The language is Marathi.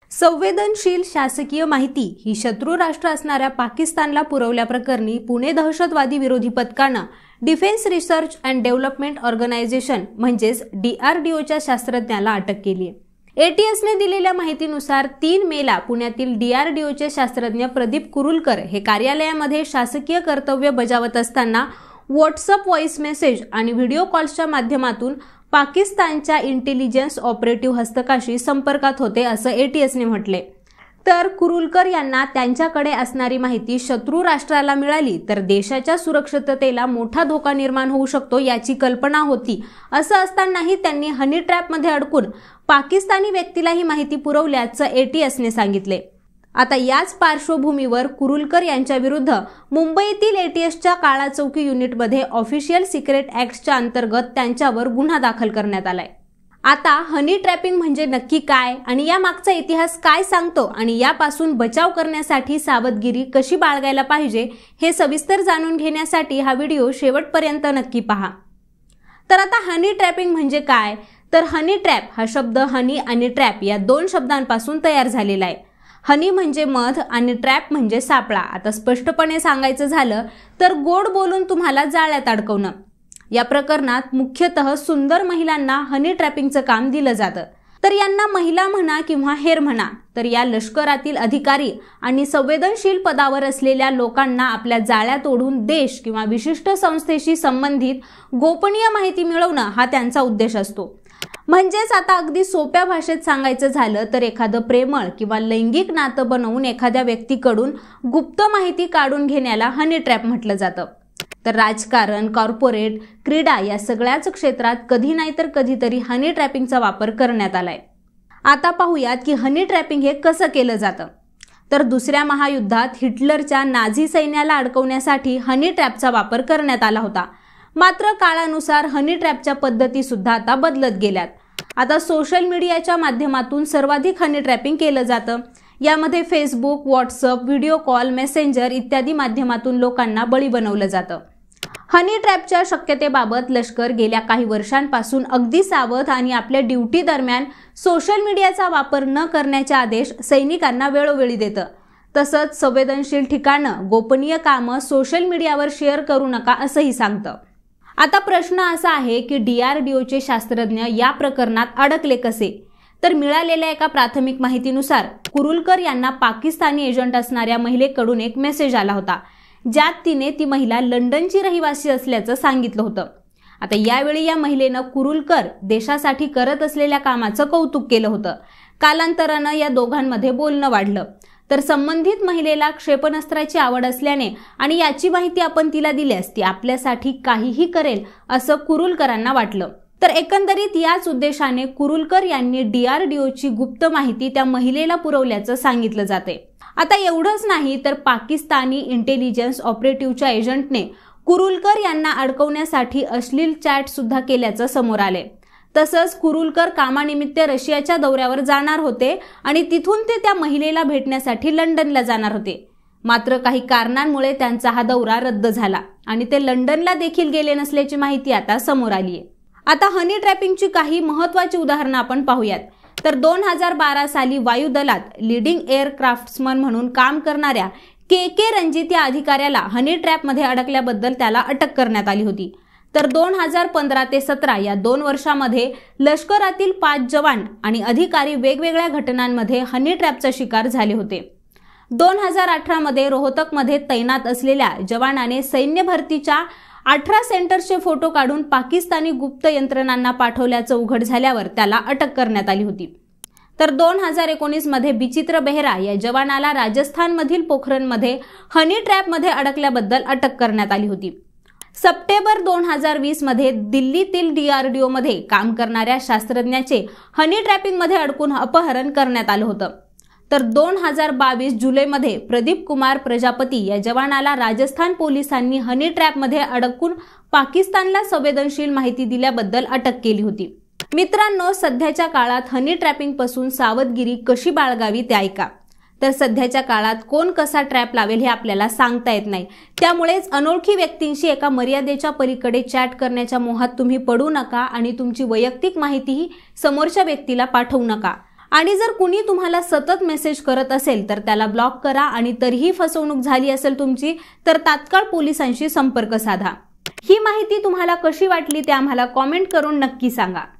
संवेदनशील शासकीय माहिती ही शत्रू राष्ट्र असणाऱ्या पाकिस्तानला पुरवल्याप्रकरणी पुणे दहशतवादी विरोधी पथकानं defence research and development organisation म्हणजेच DRDOच्या शास्त्रज्ञाला अटक केली आहे। ATSने दिलेल्या माहितीनुसार 3 मेला पुण्यातील DRDOचे शास्त्रज्ञ प्रदीप कुरुलकर हे कार्यालयामध्ये शासकीय कर्तव्य बजावत असताना व्हॉट्सअप व्हॉइस मेसेज आणि व्हिडिओ कॉल्सच्या माध्यमातून पाकिस्तानच्या इंटेलिजन्स ऑपरेटिव्ह हस्तकाशी संपर्कात होते असं ATSने म्हटले। तर कुरुलकर यांना त्यांच्याकडे असणारी माहिती शत्रू राष्ट्राला मिळाली तर देशाच्या सुरक्षिततेला मोठा धोका निर्माण होऊ शकतो याची कल्पना होती। असं असतानाही त्यांनी हनी ट्रॅपमध्ये अडकून पाकिस्तानी व्यक्तीला ही माहिती पुरवल्याचं ATSने सांगितले। आता याच पार्श्वभूमीवर कुरुलकर यांच्या विरुद्ध मुंबईतील ATSच्या काळा चौकी युनिटमध्ये ऑफिशियल सिक्रेट ॲक्टच्या अंतर्गत त्यांच्यावर गुन्हा दाखल करण्यात आलाय। आता हनी ट्रॅपिंग म्हणजे नक्की काय आणि या मागचा इतिहास काय सांगतो आणि यापासून बचाव करण्यासाठी सावधगिरी कशी बाळगायला पाहिजे हे सविस्तर जाणून घेण्यासाठी हा व्हिडिओ शेवटपर्यंत नक्की पहा। तर आता हनी ट्रॅपिंग म्हणजे काय, तर हनी ट्रॅप हा शब्द हनी आणि ट्रॅप या 2 शब्दांपासून तयार झालेला आहे। हनी म्हणजे मध आणि ट्रॅप म्हणजे सापळा। आता स्पष्टपणे सांगायचं झालं तर गोड बोलून तुम्हाला जाळ्यात अडकवणं। या प्रकरणात मुख्यतः सुंदर महिलांना हनी ट्रॅपिंगचं काम दिलं जातं। तर यांना महिला म्हणा किंवा हेर म्हणा तर या लष्करातील अधिकारी आणि संवेदनशील पदावर असलेल्या लोकांना आपल्या जाळ्यात ओढून देश किंवा विशिष्ट संस्थेशी संबंधित गोपनीय माहिती मिळवणं हा त्यांचा उद्देश असतो। म्हणजेच आता अगदी सोप्या भाषेत सांगायचं झालं तर एखादं प्रेमळ किंवा लैंगिक नातं बनवून एखाद्या व्यक्तीकडून गुप्त माहिती काढून घेण्याला हनी ट्रॅप म्हटलं जातं। तर राजकारण, कॉर्पोरेट, क्रीडा या सगळ्याच क्षेत्रात कधी नाही तर कधीतरी हनी ट्रॅपिंगचा वापर करण्यात आलाय। आता पाहूयात की हनी ट्रॅपिंग हे कसं केलं जातं। तर दुसऱ्या महायुद्धात हिटलरच्या नाझी सैन्याला अडकवण्यासाठी हनी ट्रॅपचा वापर करण्यात आला होता। मात्र काळानुसार हनी ट्रॅपच्या पद्धती सुद्धा आता बदलत गेल्यात। आता सोशल मीडियाच्या माध्यमातून सर्वाधिक हनी ट्रॅपिंग केलं जातं। यामध्ये Facebook, WhatsApp, video call, messenger इत्यादी माध्यमातून लोकांना बळी बनवलं जातं। हनी ट्रॅपच्या शक्यतेबाबत लष्कर गेल्या काही वर्षांपासून अगदी सावध आणि आपल्या ड्युटी दरम्यान सोशल मीडियाचा वापर न करण्याचे आदेश सैनिकांना वेळोवेळी देतं। तसंच संवेदनशील ठिकाणं, गोपनीय कामं सोशल मीडियावर शेअर करू नका असंही सांगतं। आता प्रश्न असा आहे की DRDOचे शास्त्रज्ञ या प्रकरणात अडकले कसे, तर मिळालेल्या एका प्राथमिक माहितीनुसार कुरुलकर यांना पाकिस्तानी एजंट असणाऱ्या महिलेकडून एक मेसेज आला होता ज्यात तिने ती महिला लंडनची रहिवासी असल्याचं सांगितलं होतं। आता यावेळी या महिलेनं कुरुलकर देशासाठी करत असलेल्या कामाचं कौतुक केलं होतं। कालांतरानं या दोघांमध्ये बोलणं वाढलं तर संबंधित महिलेला क्षेपणास्त्राची आवड असल्याने आणि याची माहिती आपण तिला दिल्यास ती आपल्यासाठी काहीही करेल असं कुरुलकरांना वाटलं। तर एकंदरीत याच उद्देशाने कुरुलकर यांनी DRDOची गुप्त माहिती त्या महिलेला पुरवल्याचं सांगितलं जाते। आता एवढंच नाही तर पाकिस्तानी इंटेलिजन्स ऑपरेटिव्हच्या एजंटने कुरुलकर यांना अडकवण्यासाठी अश्लील चॅट सुद्धा केल्याचं समोर आले। तसंच कुरुलकर कामानिमित्त रशियाच्या दौऱ्यावर जाणार होते आणि तिथून ते त्या महिलेला भेटण्यासाठी लंडनला जाणार होते। मात्र काही कारणांमुळे त्यांचा हा दौरा रद्द झाला आणि ते लंडनला देखील गेले नसल्याची माहिती आता समोर आली आहे। आता हनी ट्रॅपिंगची काही महत्त्वाची उदाहरणं आपण पाहूयात। तर 2012 साली वायुदलात लीडिंग एअरक्राफ्ट्समन म्हणून काम करणाऱ्या KK रणजित या अधिकाऱ्याला हनी ट्रॅपमध्ये अडकल्याबद्दल त्याला अटक करण्यात आली होती। तर 2015 ते 17 या 2 वर्षांमध्ये लष्करातील 5 जवान आणि अधिकारी वेगवेगळ्या घटनांमध्ये हनी ट्रॅपचा शिकार झाले होते। 2018 मध्ये रोहतकमध्ये तैनात असलेल्या जवानाने सैन्य भरतीच्या 18 सेंटर्सचे फोटो काढून पाकिस्तानी गुप्त यंत्रणांना पाठवल्याचं उघड झाल्यावर त्याला अटक करण्यात आली होती। तर 2019 मध्ये बिचित्र बेहरा या जवानाला राजस्थानमधील पोखरणमध्ये हनी ट्रॅपमध्ये अडकल्याबद्दल अटक करण्यात आली होती। सप्टेंबर 2020 मध्ये दिल्लीतील DRDO मध्ये काम करणाऱ्या शास्त्रज्ञाचे हनी ट्रॅपिंगमध्ये अडकून अपहरण करण्यात आलं होतं। तर 2022 जुलैमध्ये प्रदीप कुमार प्रजापती या जवानाला राजस्थान पोलिसांनी हनी ट्रॅपमध्ये अडकून पाकिस्तानला संवेदनशील माहिती दिल्याबद्दल अटक केली होती। मित्रांनो, सध्याच्या काळात हनी ट्रॅपिंग पासून सावधगिरी कशी बाळगावी ते ऐका। तर सध्याच्या काळात कोण कसा ट्रॅप लावेल हे आपल्याला सांगता येत नाही। त्यामुळेच अनोळखी व्यक्तींशी एका मर्यादेच्या पलीकडे चॅट करण्याच्या मोहात तुम्ही पडू नका आणि तुमची वैयक्तिक माहितीही समोरच्या व्यक्तीला पाठवू नका। आणि जर कुणी तुम्हाला सतत मेसेज करत असेल तर त्याला ब्लॉक करा आणि तरीही फसवणूक झाली असेल तुमची तर तात्काळ पोलिसांशी संपर्क साधा। ही माहिती तुम्हाला कशी वाटली ते आम्हाला कमेंट करून नक्की सांगा।